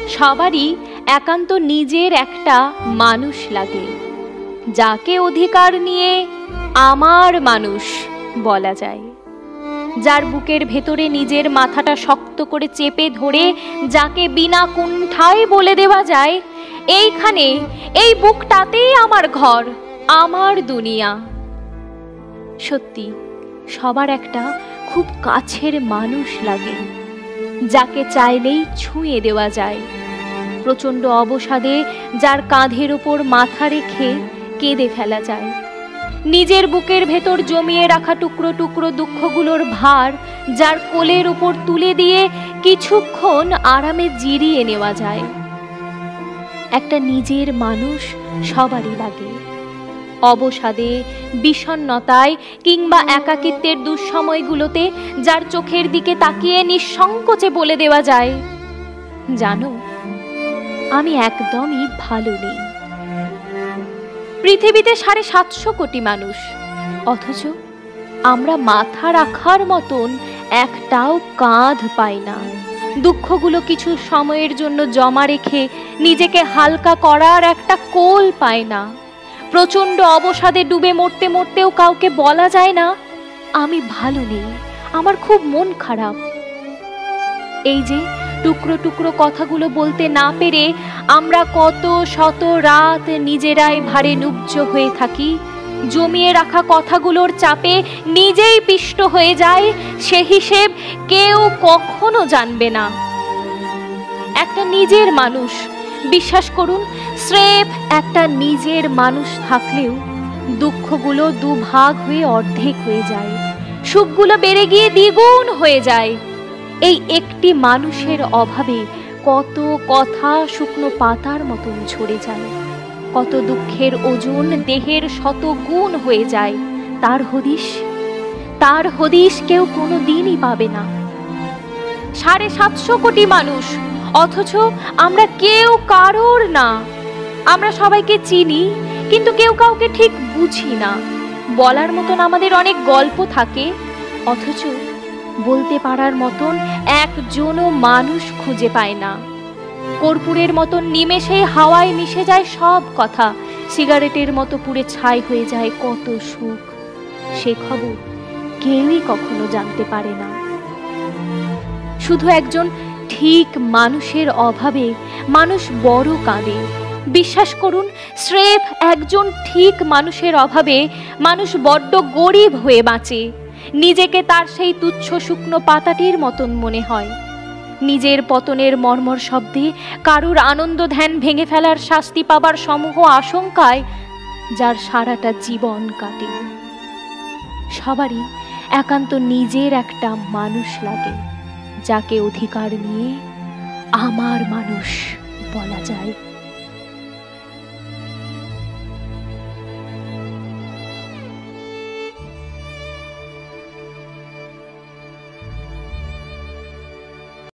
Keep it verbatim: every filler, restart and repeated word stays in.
সবারই একান্ত নিজের একটা মানুষ লাগে, যাকে অধিকার নিয়ে আমার মানুষ বলা যায়। যার বুকের ভেতরে নিজের মাথাটা শক্ত করে চেপে ধরে যাকে বিনা কুণ্ঠায় বলে দেওয়া যায়, এইখানে এই বুকটাতেই আমার ঘর, আমার দুনিয়া। সত্যি সবার একটা খুব কাছের মানুষ লাগে, যাকে চাইলেই ছুঁয়ে দেওয়া যায়। প্রচণ্ড অবসাদে যার কাঁধের ওপর মাথা রেখে কেঁদে ফেলা যায়। নিজের বুকের ভেতর জমিয়ে রাখা টুকরো টুকরো দুঃখগুলোর ভার যার কোলের উপর তুলে দিয়ে কিছুক্ষণ আরামে জিরিয়ে নেওয়া যায়। একটা নিজের মানুষ সবারই লাগে। অবসাদে, বিষণ্ণতায় কিংবা একাকিত্বের দুঃসময়গুলোতে যার চোখের দিকে তাকিয়ে নিঃসংকোচে বলে দেওয়া যায়, জানো, আমি একদমই ভালো নেই। পৃথিবীতে সাড়ে সাতশো কোটি মানুষ, অথচ আমরা মাথা রাখার মতন একটাও কাঁধ পাই না। দুঃখগুলো কিছু সময়ের জন্য জমা রেখে নিজেকে হালকা করার একটা কোল পায় না। প্রচণ্ড অবসাদে ডুবে মরতে মরতেও কাউকে বলা যায় না, আমি ভালো নেই, আমার খুব মন খারাপ। এই যে টুকরো টুকরো কথাগুলো বলতে না পেরে আমরা কত শত রাত নিজেরাই ভারে নুব্জ হয়ে থাকি, জমিয়ে রাখা কথাগুলোর চাপে নিজেই পিষ্ট হয়ে যায়, সে হিসেব কেউ কখনো জানবে না। একটা নিজের মানুষ, বিশ্বাস করুন, স্রেফ একটা নিজের মানুষ থাকলেও দুঃখগুলো দুভাগ হয়ে অর্ধেক হয়ে যায়, সুখগুলো বেড়ে গিয়ে দ্বিগুণ হয়ে যায়। এই একটি মানুষের অভাবে কত কথা শুকনো পাতার মতন ঝরে যায়, কত দুঃখের ওজন দেহের শত গুণ হয়ে যায়। তার হদিশ তার হদিশ কেউ কোনো দিনই পাবে না। সাড়ে সাতশো কোটি মানুষ, অথচ আমরা কেউ কারোর না। আমরা সবাইকে চিনি, কিন্তু কেউ কাউকে ঠিক বুঝি না। বলার মতন আমাদের অনেক গল্প থাকে, অথচ বলতে পারার মতন একজনও মানুষ খুঁজে পায় না। কর্পূরের মতন নিমেষে হাওয়ায় মিশে যায় সব কথা, সিগারেটের মতো পুড়ে ছাই হয়ে যায় কত সুখ। সে খবর কেউই কখনো জানতে পারে না। শুধু একজন ঠিক মানুষের অভাবে মানুষ বড় কাঁদে। বিশ্বাস করুন, স্রেফ একজন ঠিক মানুষের অভাবে মানুষ বড্ড গরিব হয়ে বাঁচে। নিজেকে তার সেই তুচ্ছ শুকনো পাতাটির মতন মনে হয়। নিজের পতনের মর্মর শব্দে কারুর আনন্দ ধ্যান ভেঙে ফেলার শাস্তি পাবার সমূহ আশঙ্কায় যার সারাটা জীবন কাটে। সবারই একান্ত নিজের একটা মানুষ লাগে, যাকে অধিকার নিয়ে আমার মানুষ বলা যায়।